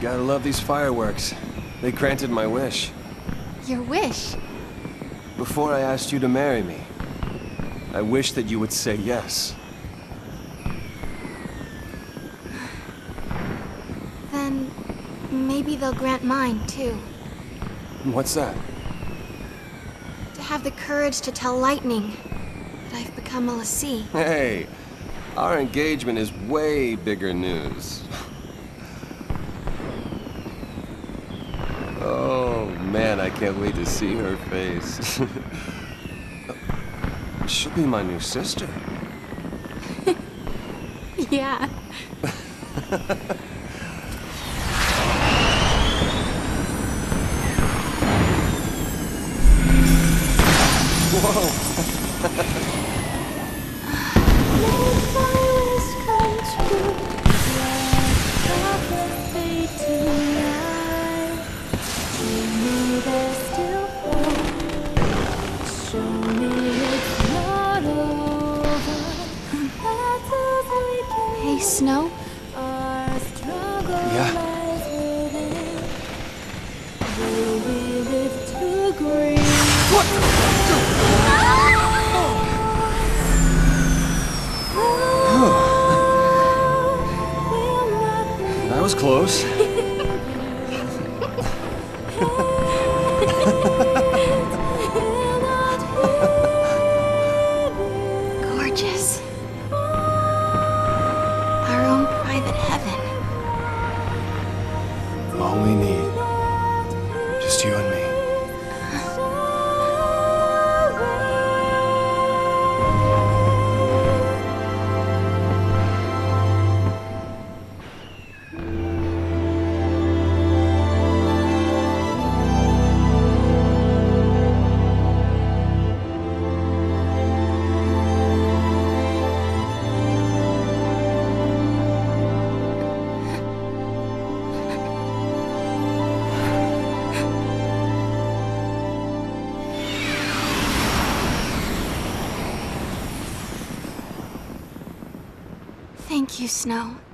Gotta love these fireworks. They granted my wish. Your wish? Before I asked you to marry me, I wish that you would say yes. Then maybe they'll grant mine, too. What's that? To have the courage to tell Lightning that I've become a Lassie. Hey, our engagement is way bigger news. Oh man, I can't wait to see her face. She'll be my new sister. Yeah. Hey, Snow? Yeah? That was close. Gorgeous. Our own private heaven. All we need. Just you and me. Thank you, Snow.